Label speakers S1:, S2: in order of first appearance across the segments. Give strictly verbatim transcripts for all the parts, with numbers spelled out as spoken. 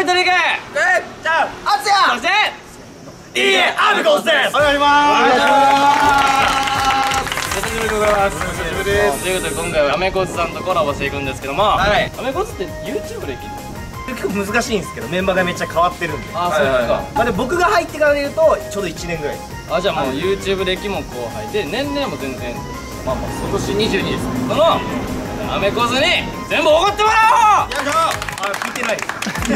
S1: イトリク
S2: じゃあ、あつや
S1: そしていいえ、
S2: アメコスです。お願いします。
S1: お久しぶりでございます。お久しぶりです。ということで今回はアメコスさんとコラボしていくんですけども、はい、アメコスって YouTube 歴
S2: 結構難しいんですけど、メンバーがめっちゃ変わってるんで。
S1: ああ、そうか。
S2: まあで僕が入ってからで言うとちょうどいちねんぐらいです。
S1: あ、じゃあもう YouTube 歴も後輩で年齢も全然、まあまあ今年にじゅうにです。このアメコスに全部おごってもらおう。よいしょ。
S2: あ、聞いてない。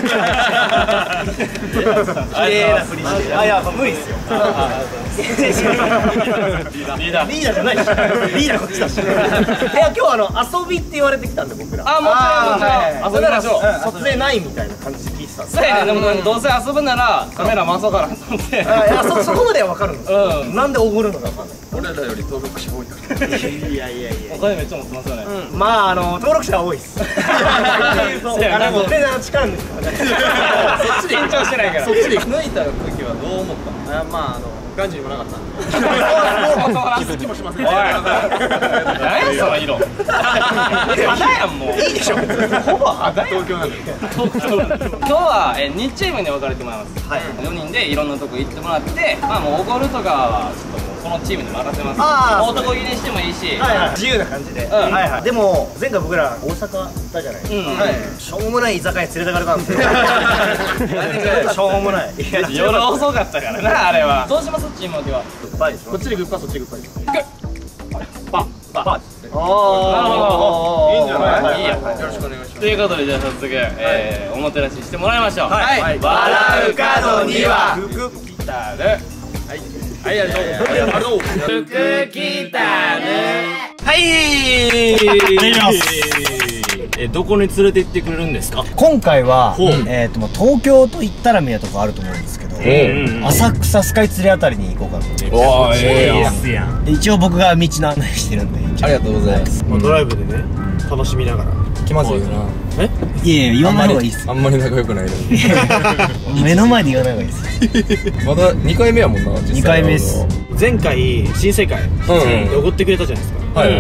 S2: 綺麗なふりして。あ、いや、無理ですよ。リーダーリーダーじゃないし、リーダーこっちだし。いや、今日あの遊びって言われてきたんで僕ら。あ、もちろん遊びましょう。撮影ないみたいな感じで聞いてたんです。そうやね。でもどうせ遊ぶならカメラ回そうかなと思って。いや、そそこまではわかるんですよ。なんでおごるのかわかんない。俺らより登録者多いから。いやいやいや。お金めっちゃ持ってますよね。まああの登録者は多いです。あれも手の力抜くからね。そっちで緊張してないから。そっちで抜いた時はどう思ったの？まああのガンジにもなかったんで。気づきもしません。おい。何やその色。肌やんもう。いいでしょ。ほぼ肌やん。東京なんだよ。東京なんだよ。今日はにチームに分かれてもらいます。はい。よにんでいろんなとこ行ってもらって、まあもうおごるとかはちょっともうそのチームに任せます。ああ。男気にしてもいいし。自由な感じで。はいはい。でも前回僕ら大阪行ったじゃないですか。しょうもない居酒屋に連れてかれたんですよ。しょうもない。夜遅かったからなあれは。どうしますチーム分けは。グッバイでしょ。こっちでグッバイ、そっちでグッバイ。グッバッバッ。ああ、いいんじゃない。いいや。よろしくお願いします。ということでじゃあ早速えおもてなししてもらいましょう。はい。笑う角には福来たる。はい。はい、ありがとう。福来たる。はい。お願いします。え、どこに連れて行ってくれるんですか？今回はえっと東京と言ったらみたいなとこあると思うんですけど、浅草スカイツリーあたりに行こうかなと。おー、ええやん。一応僕が道の案内してるんで。ありがとうございます。ドライブでね、楽しみながら気まずいよな。え？いやいや、言わない方がいいっす。あんまり仲良くないのに。目の前で言わない方がいいっす。まだにかいめやもんな。にかいめです。前回新世界でおごってくれたじゃないですか。はい。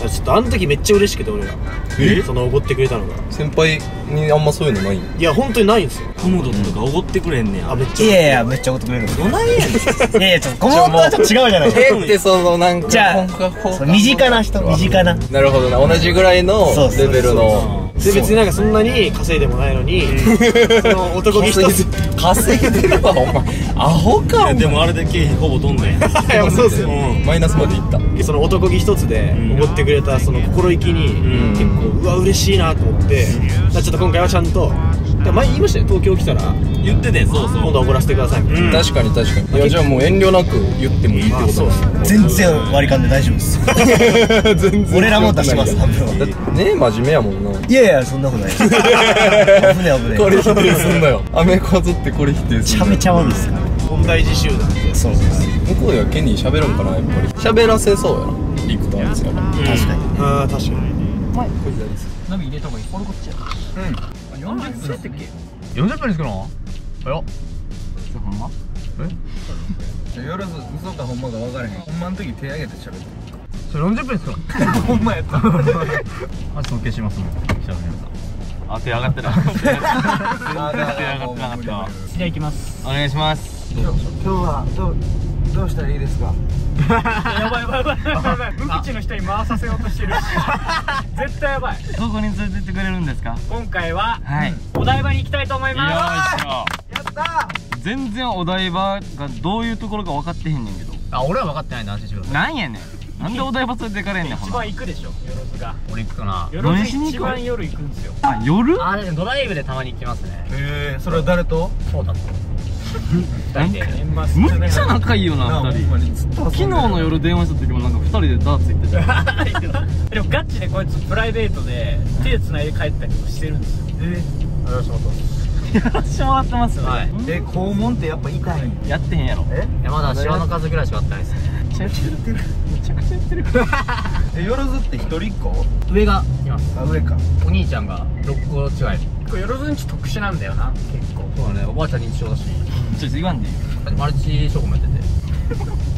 S2: ちょっとあの時めっちゃ嬉しくて俺ら。え？そのおごってくれたのが。先輩にあんまそういうのない？いや本当にないんですよ。コモドとかおごってくれんねや。あ、めっちゃ。いやいや、めっちゃおごってくれる。どないやねん。いやいや、ちょっとコモドとはちょっと違うじゃないですか。えってそのなんか。じゃあ身近な人、身近な。なるほどな。同じぐらいのレベルの。で別になんかそんなに稼いでもないのに、その男気一つ稼いでるわお前。アホか。でもあれで経費ほぼ飛んだやん。いやそうっすよ。マイナスまでいった。その男気一つでおごってくれたその心意気に結構うわ嬉しいなと思って、ちょっと今回はちゃんと前言いましたよ。東京来たら言ってて、そうそう今度おごらせてくださいみたいな。確かに確かに。いやじゃあもう遠慮なく言ってもいいってことだ。全然割り勘で大丈夫です。全然俺らも出します。半分はだってね、真面目やもんな。いやいやそんなことない。危ね危ね。これ否定すんなよ。アメコズってこれ否定すんなよ。めちゃめちゃ悪いですから。問題児集団で。そうです。向こうではケニー喋るんかな。やっぱり喋らせそうやな。リクターですよ。確かに。ああ確かに。前これ左です。ナビ入れた方がいい。これこっちや。うん。よんじゅっぷんやったっけ？よんじゅっぷんにつくの？はよ。それほんま？え？よろず嘘かほんまか分からへん。ほんまの時手上げて喋って。それよんじゅっぷんにつくの？ほんまやった。あ、尊敬しますもん。記者の皆さん。あ、手上がってない。手上がってなかった。じゃあ行きます。お願いします。今日はどうどうしたらいいですか？やばいやばいやばいやばい。無口の人に回させようとしてる。絶対やばい。どこに連れてってくれるんですか？今回はお台場に行きたいと思います。よいしょ。やったー。全然お台場がどういうところか分かってへんねんけど。あ、俺は分かってないな。安心してください。なんやねん。なんでお台場連れてかれんねん。一番行くでしょ、よろずが。俺行くかな。よろず一番夜行くんですよ。あ、夜？あ、ドライブでたまに行きますね。へえ、それは誰と？そうだと。二人で。むっちゃ仲いいよな、二人。昨日の夜電話した時もなんか二人でダーツ行ってたよ。でもガチでこいつプライベートで手繋いで帰ったりとかしてるんですよ。ええ。よろしくお願いします。やらしてもらってますね。え、肛門ってやっぱ痛いんやってへんやろ。え？いやまだシワの数ぐらいしかあってないですね。めちゃくちゃ言ってる。めちゃくちゃ言ってる。え、よろずって一人っ子？上がいます。あ、上か。お兄ちゃんがろっこ違い。これよろずんち特殊なんだよな、結構。そうだね、おばあちゃん認知症だし。ちょっと言わんでいい？マルチショコもやってて。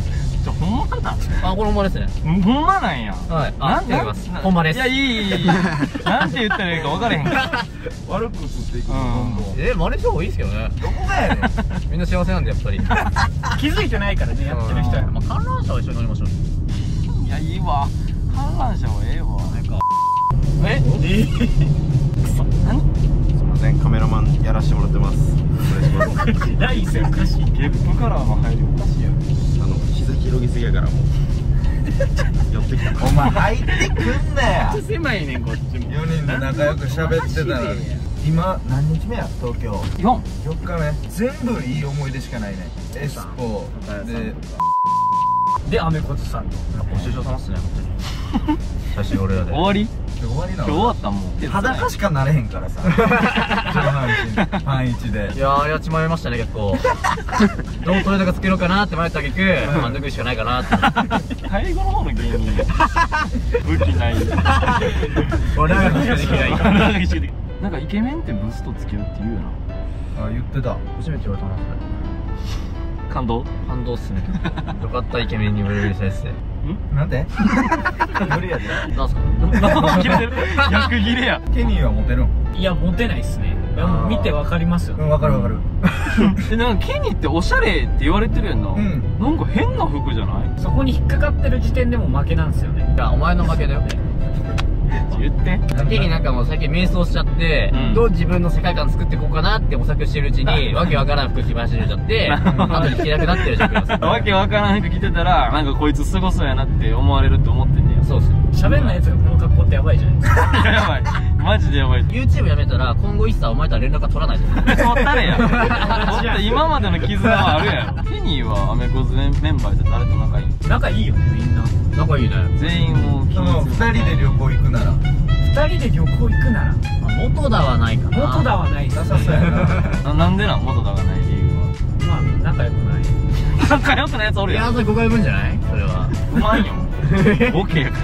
S1: ちょほんまなん？
S3: あ、これほんまですね。
S1: ほんまなんや。
S3: はい。なんて言います？ほんまです。
S1: いや、いいいい。なんて言ったらいいか分からへんから。
S4: 悪く振っていくどんどん。
S3: え、真似した方がいいですけどね。どこがやねん。みんな幸せなんでやっぱり。
S5: 気づいてないからね、やってる人や。
S3: まあ観覧車は一緒に乗りましょう。
S1: いや、いいわ。観覧車はええわ。え？くそ。何？
S4: すいません、カメラマンやらしてもらってます。お願いします。
S5: 第一声おかしい。
S1: ゲップからの入りおかしいやろ。
S4: あの膝広げすぎやからもう寄ってきた。お前入ってくんなよ。
S5: 狭いねん、こっちも。
S4: よにんで仲良く喋ってたら今何日目や東京。
S1: よん。
S4: よっかめ。全部いい思い出しかないね。エスコで
S5: で、アメコツさんと。
S3: ご愁傷様っすね、本当に。写真俺らで。
S1: 終わり？
S4: 終わりな
S1: 今日終わったもん。
S4: 裸しかなれへんからさ。上半身半一で。
S3: いやー、やっちまいましたね、結構。どうトレードがつけようかなって迷った結局、満足しかないかなって。
S1: 最後の方の芸人。武器ない。
S3: 俺らがしかできない。
S1: なんかイケメンってブストつけるって言うよな。
S4: あ、言ってた。
S3: 初めて言われたな、それ。
S1: 感動？
S3: 感動っすね。よかったイケメンに売れる先生。
S4: なんで？無理やで。
S3: なんすか？
S1: 切れてる。逆切れや。
S4: ケニーはモテるん？
S5: いや、モテないっすね。いや、もう見てわかりますよ。
S4: うん、わかるわかる。
S1: で、なんかケニーっておしゃれって言われてるやんな。
S4: うん。
S1: なんか変な服じゃない？
S5: そこに引っかかってる時点でも負けなんですよね。
S3: いや、お前の負けだよ。
S1: 言って。
S3: 先になんかもう最近迷走しちゃって、
S1: うん、
S3: どう自分の世界観作っていこうかなって模索してるうちに、わけわからん服着始めちゃって、後に着なくなってる状況です。
S1: わけわからん服着てたら、なんかこいつすごそうやなって思われるって思ってんねや。
S3: そうっす。
S5: 喋んないやつがこの格好ってやばいじゃないですか。
S1: やばい。マジでやばい。
S3: YouTube やめたら、今後一切お前とは連絡が取らないと思う。
S1: 取ったれや。取った今までの絆はあるやろ。ケニーはアメコズメンバーで誰と仲いい？
S5: 仲いいよね、みんな。
S3: 仲いいね。
S1: 全員を気
S4: その
S1: にする。
S4: 二人で旅行行くなら。
S5: 二人で旅行行くなら。
S3: 元田はないかな。
S5: 元田はない。なさそうやな。
S1: なんでなん元田がない理由は？
S5: まあ、仲良くない。
S1: 仲良くないやつおるやん。
S3: いや、それごかいぶんじゃないそれは。
S1: うまいよ。ボケやから。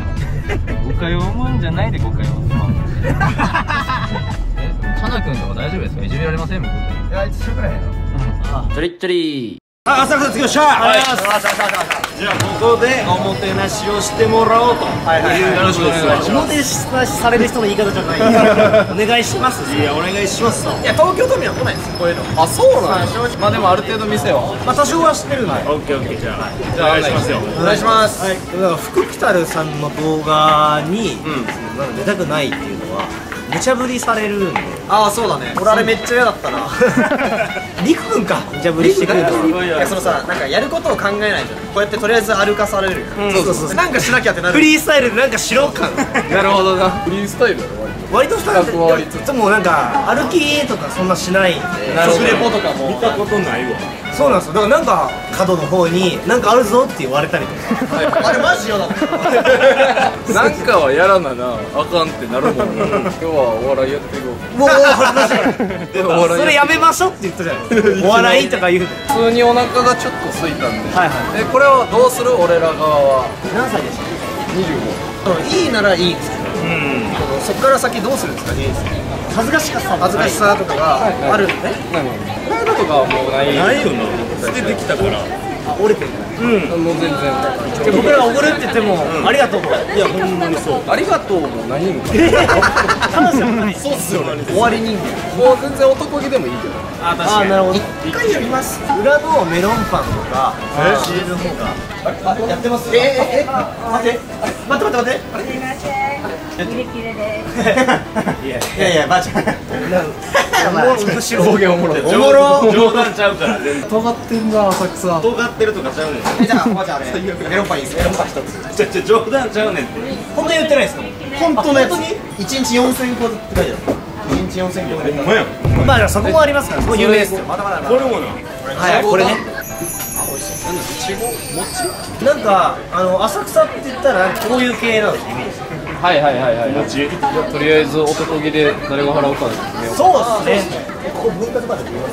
S1: 誤解を生むんじゃないで誤解を生む。
S3: え、チャナ君とか大丈夫ですか？いじめられません？僕。
S4: いや、一緒くらいやろ。
S3: チョリッチョリー。
S2: あ、浅草着きました。はい。じゃあここでおもてなしをしてもらおうと。はいはい。よろしくお願いします。おもてなしされる人の言い方じゃない。お願いします。いやお願いします。いや東京都民は来ないですこういうの。あ、そうなんです。まあでもある程度店は。まあ多少は知ってるんで。オッケーオッケーじゃあ。じゃあお願いしますよ。お願いします。はい。だから福来たるさんの動画に出たくないっていうのは。無茶ぶりされるんで。ああそうだね。俺あれめっちゃ嫌だったな。りくくんか無茶ぶりしてくるのは。いやそのさなんかやることを考えないじゃん。こうやってとりあえず歩かされるよ。そうそうそう。なんかしなきゃってなる。フリースタイルでなんかしろ感。なるほどな。フリースタイルだろ割と。割とスタイルでもなんか歩きとかそんなしないんで。食レポとかも見たことないわ。そうなんですよ。だからなんか角の方になんかあるぞって言われたりとか。あれマジよだった。
S6: なんかはやらななあかんってなるもん。今日はお笑いやっていこう。
S2: もう恥ずかしい。それやめましょうって言ったじゃない。お笑いとか言うの。
S6: 普通にお腹がちょっと空いたんで。はいはい。えこれをどうする俺ら側は。
S2: 何歳でした？
S6: にじゅうご。
S2: いいならいいんですけど。うん。そっから先どうするんですかね。恥ずかしさ恥ずかしさとかがあるんでね。
S6: こういうのとかはもうない。ないよな。捨ててきたから。
S2: あ、折れてる。
S6: うん。もう全然。
S2: 僕らがおごるって言ってもありがとう。いやほんまにそう。
S6: ありがとうもないんか。
S2: 感謝もない。そうっすよね。終わり人間。
S6: もう全然男気でもいいけど。
S2: あ、確かに。なるほど。一回やります。裏のメロンパンとか入れる方が。あ、やってます。えええ、待って待って待って待って。
S7: すみません。キレキレです。
S2: いやいやいやばあちゃん。後ろ
S6: 方言おもろい。
S2: おもろ。
S6: 冗談ちゃうから。尖ってんな浅草。
S2: 尖ってるとかちゃうねん。じゃあおばあちゃんあれメロンパンいいですか？メロンパン一つ。ちょちょ冗談ちゃうねんって。本当に言ってないですか？本当のやつ。一日四千個って書いてある。一日四千個で。ほんまや。まあじゃあそこもありますから。そこ有名ですよ。まだまだ。これもな。はい、これね。なんだいちご餅？なんかあの浅草って言ったらこういう系なんですイメージ。
S6: はいはいはいはい。餅。とりあえず男気で誰が払うかですね。
S2: そうですね。ここ分割払いできます。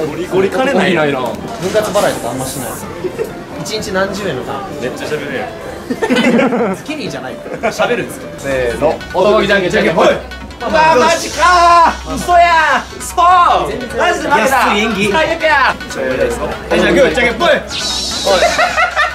S2: ゴリゴリ金ないな。分割払いとかあんましない。一日何十円のか。めっちゃ喋るやん。スキニーじゃない。喋るんですよ。
S6: せーの。男気じゃんけんじゃんけんぽい。
S2: うわーマジかー。嘘やー。そう。マジで負けた。安い演技。最悪や。じゃあグーじゃんけんぽい。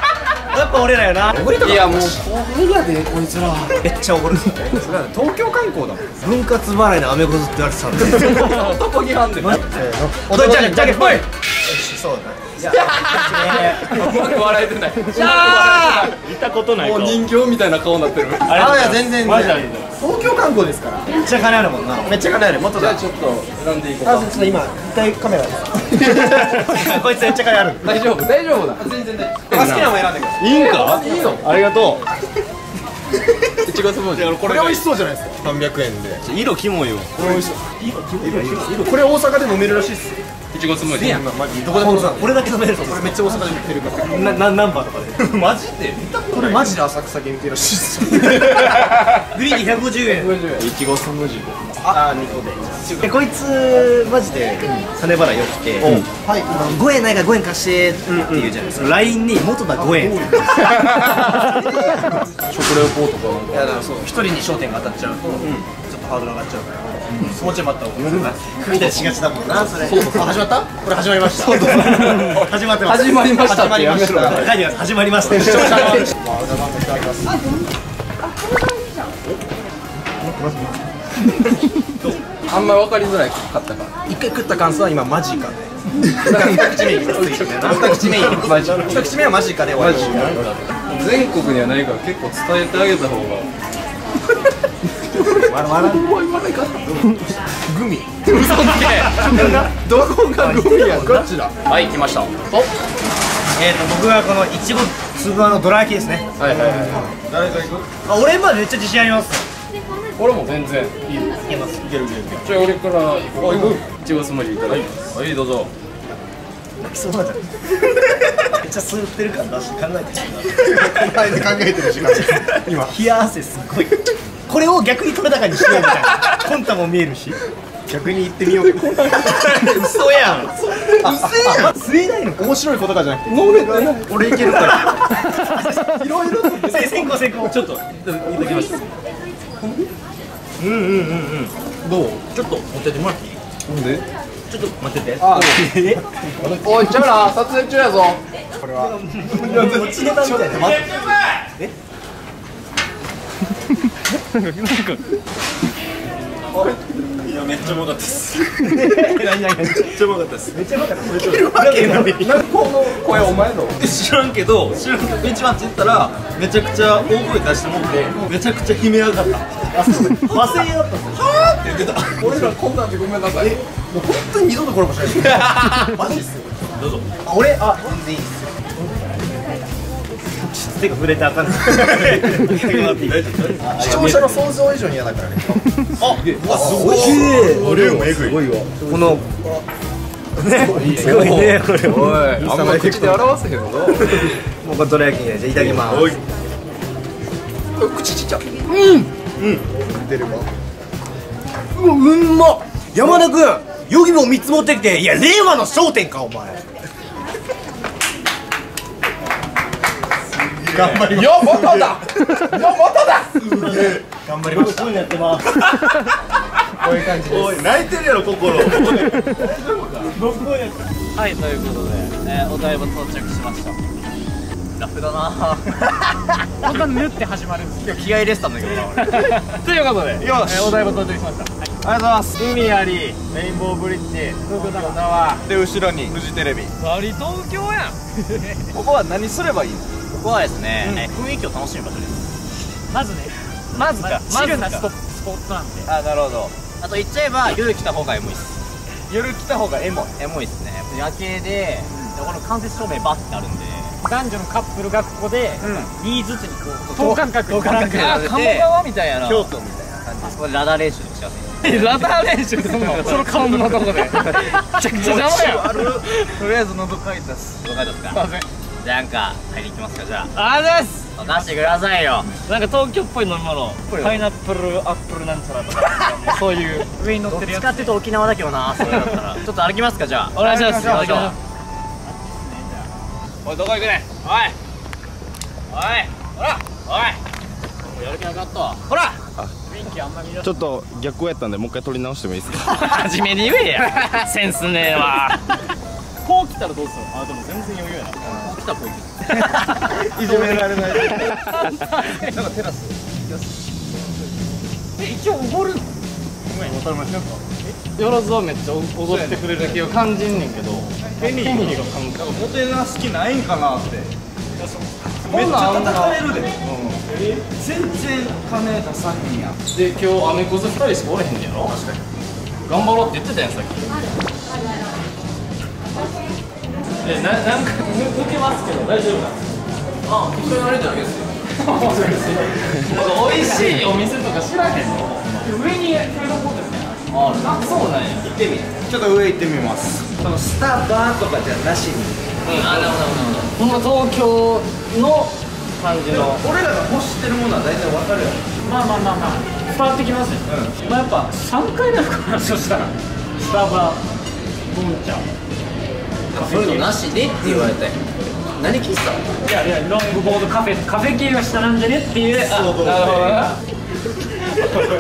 S2: やっぱ俺らやな。
S6: いやもう後輩やでこいつら。
S2: めっちゃおごるっすね。
S4: 東京観光だもん。
S2: 分割払いのアメゴズって言われてたんで。
S6: 男気あんねん。
S2: おどいじゃんじゃんけんぽい。
S4: そうだね。
S6: うまく笑えてない。
S2: 見たことない
S6: もう人形みたいな顔になってる。
S4: あいや全然。
S2: マジありがとう。
S4: 東京観光ですから。
S2: めっちゃ金あるもんな。
S4: めっちゃ金ある。もっとだ。
S6: じゃあちょっと選んでいこう
S4: あ、
S6: か。
S4: ちょっと今一回カメラで。
S2: こいつめっちゃ金ある。
S6: 大丈夫大丈夫だ。全然大丈夫。
S4: 好きなもん選んでください。
S2: いいんか？
S6: いいの。
S2: ありがと
S6: いちごスムージー。
S4: これ美味しそうじゃないですか。三百円で。
S2: う。色キモいよ。
S4: これ美味しそう。これ大阪で飲めるらしいっす。
S6: いちごスムージー。
S4: マジどこでもさ。
S2: これだけ飲めると
S4: これめっちゃ大阪で売ってるから。
S2: ななナンバーとかで。
S4: マジで？これマジで浅草限定らしいっす。
S2: グリーンでひゃくごじゅうえん。
S4: いちごスムージー。
S2: あ、にこで。え、こいつマジで金払い良くて、
S4: はい。
S2: ごえんないからごえん貸してって言うじゃないですか。ラインに元だごえん。
S6: 食レポとかなんか。
S2: いやだからそう一人に焦点が当たっちゃうと、ちょっとハードル上がっちゃうから、もうちょい待った方がいい。見たりしがちだもんな、それ。
S4: そうそう。始まった？これ始まりました。
S2: 始まってます。
S6: 始まりましたってやめろ。
S2: 書いてます始まりました。視聴者の。
S6: あんま分かりづらいかったから。
S2: 一回食った感想は今マジかで。二口目に二口目に
S6: マジ。
S2: 一口目はマジかで終わり。
S6: 全国にはないから結構伝えてあげた方が。
S2: 笑わない。
S4: グミ。
S6: どこがグミやん。
S4: ガチだ。
S6: はい来ました。お。
S2: えっと僕はこのいちご粒あのどら焼きですね。
S6: はいはいはい。
S4: 誰が行く？
S2: あ、俺までめっちゃ自信あります。
S6: これも全然いい。
S2: いけます。
S4: いけるいけるいける。
S6: じゃあ俺から行こう。いちごスムージーいただきます。はいどうぞ。
S2: 泣きそうなんじゃない。めっちゃ吸ってる感出して考えてる。
S4: 考えて考えてる時間。今。
S2: 冷や汗すっごい。これを逆に取れ高にしようみたいな。コンタも見えるし。逆に言ってみよう。嘘やん。嘘やん。吸えないのか。
S4: 面白いことかじゃなくて。
S6: 飲めてない。
S4: 俺いけるから。いろいろ。
S2: 先行先行。ちょっといただきました。うんうんうんうん。
S4: どう？
S2: ちょっと持っててもらっていい？
S6: なんで？
S2: ちょっと待ってて。
S6: あおいちゃうな撮影中やぞ。
S2: これは。こっちネタみたいな。待って。え？いやめっちゃうまかったです。何何何？めっちゃうまかったです。めっちゃうまかった。いるわけない。
S6: なんこの声お前の。
S2: 知らんけど知らんけどベンチマッチ行ったらめちゃくちゃ大声出してもってめちゃくちゃ悲鳴上がった。あそう。罵声だった。はーって言ってた。
S6: 俺らこんなんでごめんなさい。
S4: もう本当に二度とコラボしないです。マジっすよ。
S2: どうぞ。あ俺あ全然いいっすよ。手が触れてあかん。
S4: 視聴者の想像以上に嫌だからね。
S2: あ、うわすごい。
S4: 俺もえぐい。
S2: このねすごいねこれ。
S6: おいあんま口で表せへんの。
S2: もうこれどら焼きねじゃあいただきます。
S6: 口ちっちゃ。
S4: 出るわ。
S2: うわうんまっ。山田君ヨギボーみっつ持ってきて。いや令和の笑点かお前。
S4: 頑張ります。
S6: よ元だ。よ元だ。
S2: 頑張りました。こういうのやってます。
S4: こういう感じです。
S2: おい泣いてるやろ心。
S3: はいということで、えー、お台場到着しました。ラフだなぁ。
S5: 本当に縫って始まるんです。
S3: 今日気合い入れてたんだけどな俺。
S5: ということで、
S2: よし
S5: えーお台場到着しました。はい、ありがとうございます。海あり、レインボーブリッジ、東京タワーで後ろにフジテレビ。
S3: バリ東京やん。
S5: ここは何すればいいの？
S3: ここはですね、えー雰囲気を楽しむ場所です。
S5: まずね、
S3: まずか
S5: チルなスポスポットなんで。
S3: あ、なるほど。あと言っちゃえば夜来た方がエモいっす。
S5: 夜来た方がエモい。
S3: エモいっすね。夜景で、この間接照明バッてあるんで、
S5: 男女のカップルがここでにずつにこう等間隔
S3: 等間隔で
S5: あ
S3: 鴨川みたいやな。
S2: 京都みたいな感じ。
S3: あそこでラダー練習とかしやすい。
S5: ラダー練習するの？その顔のとこでめちゃくちゃ邪魔や。
S3: とりあえず喉かいたっす。喉かいたっすか。じゃあなんか入り行きますか。じゃあ
S5: あざっす。
S3: 任してくださいよ。
S5: なんか東京っぽい飲み物、パイナップルアップルなんちゃらとかそういう上に乗ってるやつ。
S3: 使ってると沖縄だけどな。それだったらちょっと歩きますか。じゃあ
S5: お願いします。
S3: 行きましょう。おいどこ行くね。おいおいほらおいやる気なかったわ。ほら
S5: 雰囲気あんま見ら
S8: ちょっと逆光やったんでもう一回撮り直してもいいですか？
S3: 初めに言えや。センスねえわ。
S5: こう来たらどうするの？あ、でも全然余裕やな。
S3: 来たこい
S5: いじめられない。なんかテラス。え、一応おごるの？ごめん、渡りましょうか。
S1: よろずはめっちゃ踊ってくれる気を感じんねんけど、
S5: ペニーが
S1: 感覚
S5: モテな好きないんかなって。
S1: めっちゃ叩かれるで。
S5: 全然金出さへんやん。
S1: で、今日アメコズふたりしかおれへんねやろ。確かに頑張ろうって言ってたやん、さっき。え、な、なんか抜けますけど大丈夫なんですか？あ、一緒に歩いてるだけですよ。なんか美味しいお店とか知らへんの？上にフードコートですね。あ、そうなんや。行ってみ。
S5: ちょっと上行ってみます。そのスタバとかじゃなしに。
S1: うん、あ、なるほどなるほど。この東京の感じの。
S5: 俺らが欲してるものは大体わかるよ。
S8: まあまあまあまあ伝わってきますよ、うん、まあやっぱさんかいなのかな。そしたらスタバ、ボンチャ
S3: そういうのなしでって言われて何喫茶？
S8: いやいやロングボードカフェカフェ系は下なんじゃねっていう。あ、なるほどな。
S5: ごめん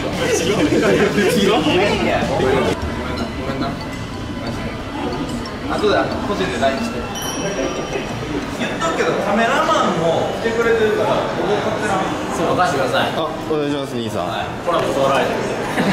S5: な。あとで個人で ライン して。言っとくけどカメラマンも来てくれてるから僕勝手な。
S3: そう任せてください。
S4: あ、お願いします兄さん。
S3: コラボ断られてる。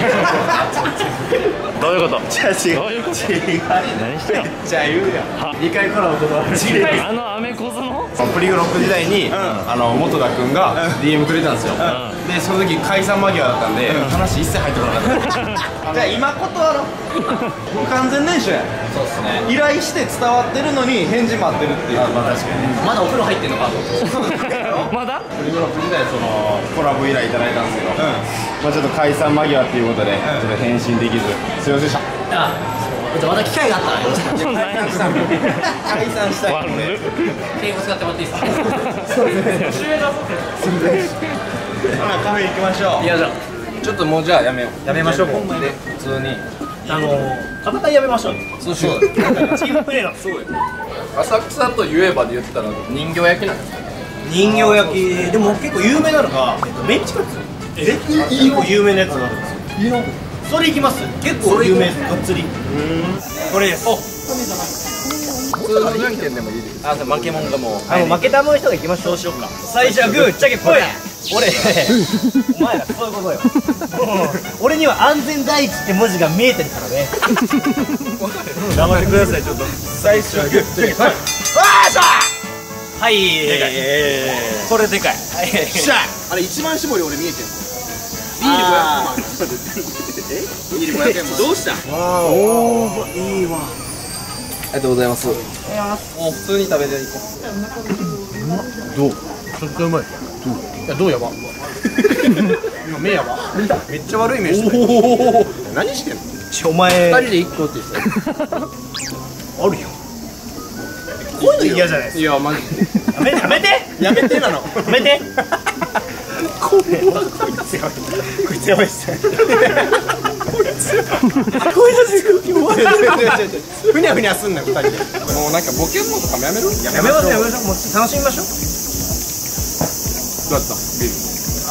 S4: どういうこと？じゃあ違う。
S8: どういうこと？
S4: 違う。何してんの？
S5: じゃあ言うやん。にかいコラボ断られてる。
S8: あのアメコズの
S5: プリグロック時代に、あの元田君が ディーエム くれたんですよ。でその時解散間際だったんで話一切入ってこなかった。じゃあ今断ろう。もう完全練習や。
S3: そうですね。
S5: 依頼して伝わってるのに返事待ってるっていう。まあ確かに。
S3: まだお風呂入ってんのかと。
S8: まだ
S5: プリグロック時代そのコラボ依頼いただいたんですけど、まあちょっと解散間際っていうことでちょっと返信できずすいませんでした。
S3: あ、じゃあまた機会があったらよろしく。
S5: 解散したい。
S3: 敬語使ってもらっていいですか？
S5: そうですね。ほなカフェ行きましょう。
S3: いやじゃ
S1: ちょっともうじゃあやめよう。
S2: やめましょう。
S1: で普通に
S2: あの戦いやめましょう。
S1: そうしよう。
S2: チームプレーなんです。
S1: そうよ。浅草と言えばで言ったら人形焼きなんですか？
S2: 人形焼きでも結構有名なのがメンチカツ。え、結構有名なやつがあるんですよ。それいきます。結構有名です。がっつり。これです。
S1: 普通のじゃんけんでもいいです。あ、負けもんがもう。
S2: あ、もう負けたもん人が行きましょう。どうしようか。最初はグー、チャケポイ。俺、お前らそういうことよ。俺には安全第一って文字が見えてるからね。頑張ってください、ちょっと。最初はグー、チャケポイ。わーしゃー。はい。でかい。これでかい。しゃー。あれ一番搾り俺見えてる。ビールごひゃくえん。ビールごひゃくえん。どうした？おお、いいわ。
S1: ありがとうございます。もう普通に食べていこう。
S2: どう？ちょっとうまい。どう？いやどうやば。今目やば。めっちゃ悪い目してる。何してんの？ちお前。二人で一個って言ってた。あるよ。こういうの嫌じゃないですか。
S1: いやマジで。
S2: やめてやめてやめてなの。やめて。こいつやばい。こいつやばいっす。こいつ。こいつ弱い。ふにゃふにゃすんな二人で。
S1: もうなんかボケるのとかもやめる？
S2: やめましょうやめましょう。もう楽しみましょう。
S1: どうだった？ビール。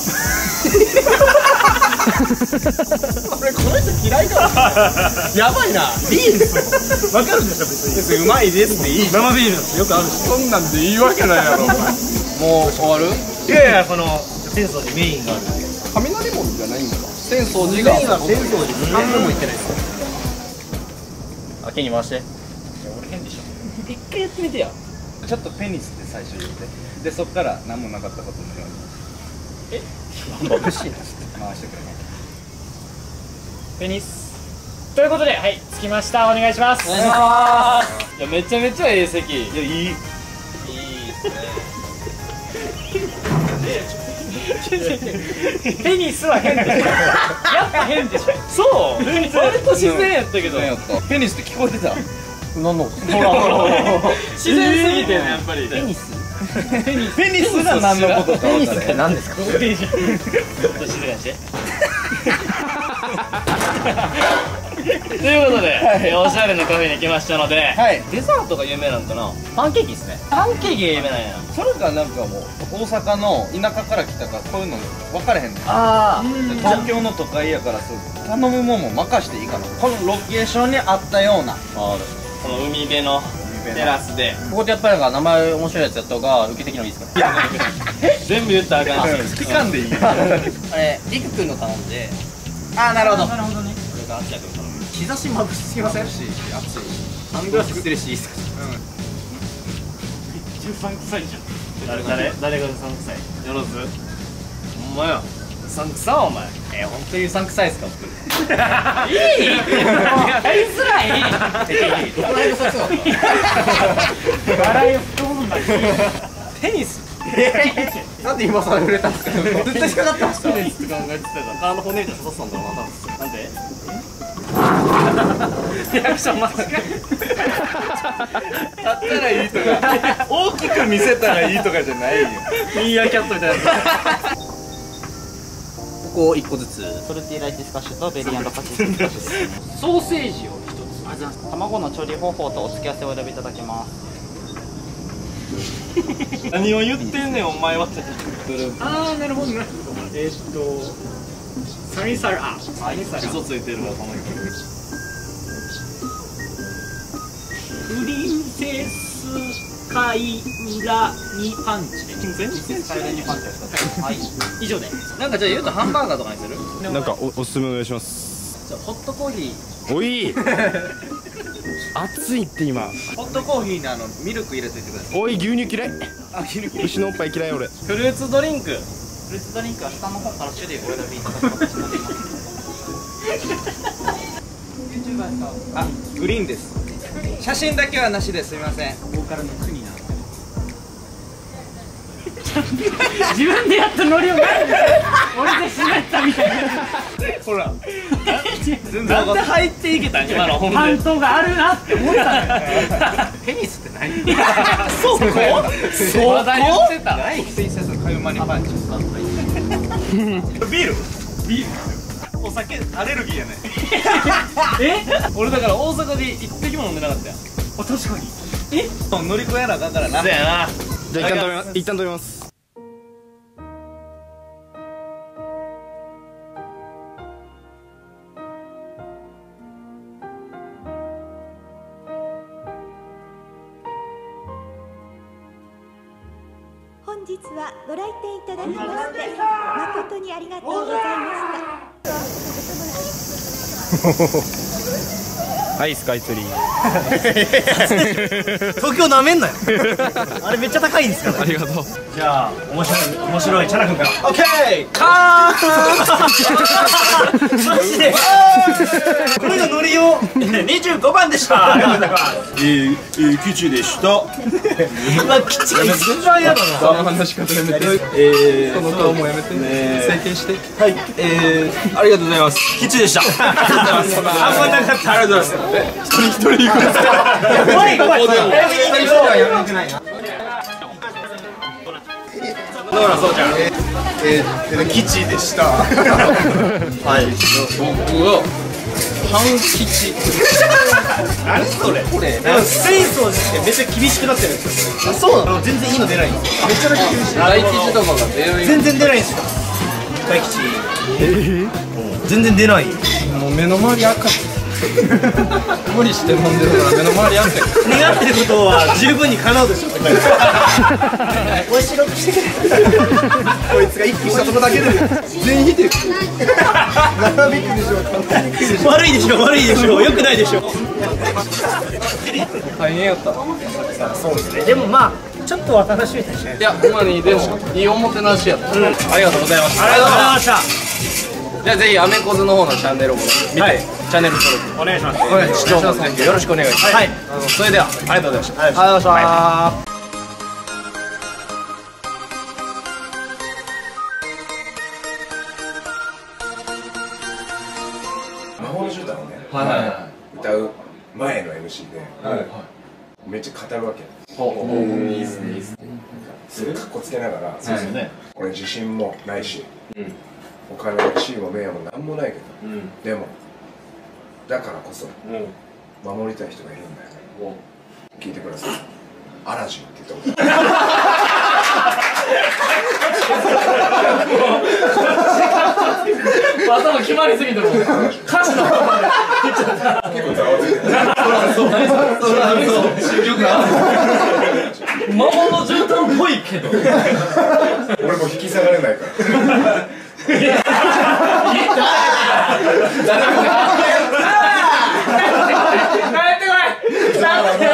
S2: 俺この人嫌いかも。やばいな。ビールわかるでしょ別に。別にうまいですっていい。生ビールよくあるし。
S1: そんなんでいいわけないやろ。もう終わる？
S2: いやいやこの浅草寺メインがある。
S1: 雷門じゃないんだ。浅草寺が。
S2: メインは浅草寺。半分も行ってないです。
S3: あ、手に回して。
S2: 俺変でしょ。一回やってみてや。
S5: ちょっとペニスって最初言って、でそっから何もなかったことのように。
S2: え？眩しいな。
S5: 回してくれ。
S8: ペニスということで、はい、着きました。お願いします。
S1: お願いします。いやめちゃめちゃええ席。いやいい。いいです
S8: ペニスは変でしょ。やっぱ変でしょ。そう。割と自然やったけど。
S1: ペニスって聞こえてた。
S8: なんの？ほらほら。自然すぎてねやっぱり。ペニス？
S5: ペニスが何のことか分からない。
S2: 何ですか？
S8: ちょっと静かにして。ということで、おしゃれなカフェに来ましたので、
S5: はい。
S1: デザートが有名なんかな。
S3: パンケーキですね。
S1: パンケーキが有名なんや。
S5: それがなんかもう大阪の田舎から来たからそういうの分かれへんの。
S3: あ
S5: 東京の都会やからそう頼むもんも任していいかな。このロケーションに合ったようなこの海辺のテラスで。
S3: ここってやっぱりなんか名前面白いやつやった方が受け的のいいですか？
S5: 全部言ったらあかんし。
S6: 聞かんでいい。
S3: あれ、りくくんの頼んで、
S2: ああなるほど。
S8: なるほどね。
S3: これがあっちやくん頼む。
S2: 日差し眩しすぎませんし、暑い。
S3: サングラスしてるしいいっすか？
S8: うさんくさいじゃん。誰誰誰がうさんくさい？よろず。
S5: ほんまや。さんくさお前。
S3: えー、本当にうさんくさいですか僕？
S8: いい？やりづらい。
S3: どこら辺のさそうだった？
S8: 笑いを吹くもんだし。
S5: テニス。
S3: なんで今更売れたんですか？ずっと引っかかってました。
S5: テニスって考えてたから。体の骨みたいな刺さったんだろうな、多分。なんで？リアクションまさか。立ったらいいとか、大きく見せたらいいとかじゃないよ。ミーアキャットみたいな。
S3: ここ一個ずつ。ソルティライチスカッシュとベリー&カシススカッシュです。
S8: ソーセージを一つ。
S3: 卵の調理方法とお付け合わせをお選びいただけます。
S5: 何を言ってんねん、お前は。
S8: ああ、なるほどね。えー、っとサニサル、あ、サニサル。
S5: 嘘ついてるわ、この人。
S8: プリンセスカイ裏にパンチで。
S3: プリンセスカイ裏にパンチですか？はい。
S8: 以上で。
S3: なんかじゃあ言うとハンバーガーとかにする？
S5: なんかお、おすすめお願いします。
S3: じゃあホットコーヒー。
S5: おい。暑いって今。
S2: ホットコーヒーにあのミルク入れといてください。
S5: おい、牛乳嫌い。
S2: あ、牛乳
S5: 牛のおっぱい嫌い俺。
S3: フルーツドリンク。フルーツドリンクは下の方から種類お選びいただく形になります。
S2: あ、グリーンです。写真だけはなしですみません。
S8: ボーカルの国なんで。自分でやったノリをなんで俺で滑ったみたいな。
S2: ほら。
S5: なんで入っていけたん今の本
S8: 担当があるなって思ったのよ。
S2: テニスって何？
S5: そこそこまだ言ってた。
S2: 何？プリンセスのカイマニパンチ。
S5: ビールビールお酒アレルギーやね。
S8: え？
S5: 俺だから大阪で一滴も飲んでなかったよ。
S8: あ、確かに。
S2: え？乗り越えなあかんからな。
S5: そうやな。
S9: じゃあ一旦止めます。一旦止めます。
S7: 本日はご来店いただきまして誠にありがとうございました。
S9: はい、スカイツリー。
S2: 東京なめんなよ。あれめっちゃ高いんですから。
S9: ありがとう。
S2: じゃあ面白い面白いチャラ君から。オッケー。カーン。マジで。これがノリをにじゅうごばんでした。ありがとうございます。
S5: えー、えー、基地でした。
S2: うわ、基地が一番嫌だな。
S9: その話し方やめて。
S5: えー、
S9: その顔もやめて。整形して。
S5: はい、えー、ありがとうございます。基地でした。ありがとうございます。あんまなかった。ありがとうございます。一人一人行くんですか。
S2: 怖い怖い。
S5: だからそうちゃん。えー、基地でした。はい。僕は半基地。
S2: 何それ。これ。清掃してめっちゃ厳しくなってるんですよ。そうなの。全然いいの出ないんですよ。めっちゃだけ厳しい。
S5: 大吉とかが出ない。
S2: 全然出ないんですよ。大吉。全然出ない。
S9: もう目の周り赤い。無理して飲んでるから目の周り赤い。
S2: 願ってることは十分に叶うでしょって書いてある。おいしろくしてくれ。こいつが一気したとこだけで全員見てる。長引くでしょ。悪いでしょ悪いでしょ良くないでしょ。
S9: 大変やった。
S2: そうですね。でもまあちょっとは楽しみでしたね。
S9: いや、ほんまにでもいいおもてなしやった。ありがとうございました。
S2: ありがとうございました。
S9: じゃあぜひアメコズの方のチャンネルも見て、チャンネル登録
S2: お願いします。
S9: 視聴もよろしくお願いします。
S2: はい。
S9: それではありがとうございました。
S2: ありがとうございました。
S10: 魔法の絨毯をね、
S9: はいはいは
S10: 歌う前の エムシー で、めっちゃ語るわけ。
S9: ほうほうほう、いいっすねいいっすね。
S10: すごいかっこつけながら、
S9: そうですよね。
S10: 俺自信もないし、お金も地位も名誉もなんもないけど、でもだからこそ守りたい人がいるんだよ。聞いてください。アラジンって言ったこと。
S8: 頭決まりすぎても歌詞の方まで言っちゃった。
S10: 結構ざわついてる。
S1: 新曲な魔物の絨毯っぽいけど
S10: 俺も引き下がれないから
S1: 帰ってこい